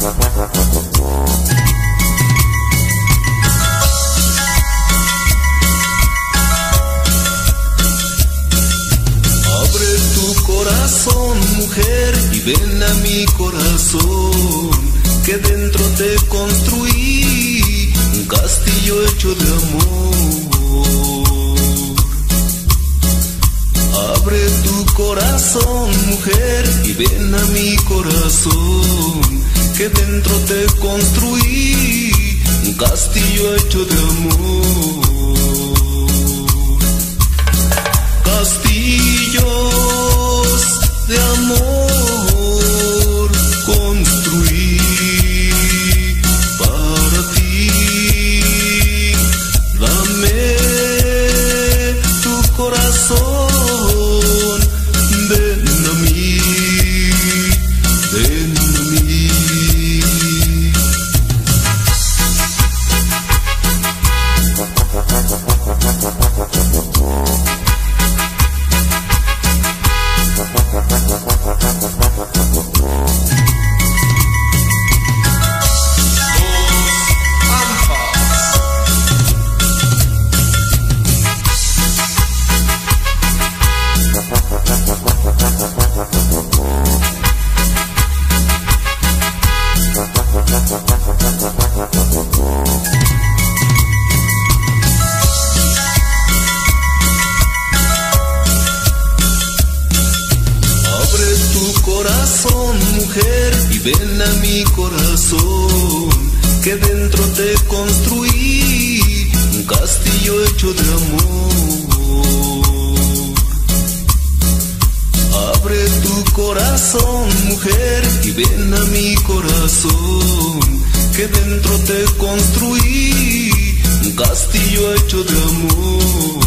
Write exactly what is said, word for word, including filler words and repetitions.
Abre tu corazón, mujer, y ven a mi corazón, que dentro te construí un castillo hecho de amor. Abre tu corazón, mujer, y ven a mi corazón, que dentro te construí un castillo hecho de amor. Castillos de amor construí para ti. Dame tu corazón, ven a mí, ven a mí. Abre tu corazón, mujer, y ven a mi corazón, que dentro te construí un castillo hecho de amor. Abre tu corazón, mujer, y ven a mi corazón, que dentro te construí un castillo hecho de amor.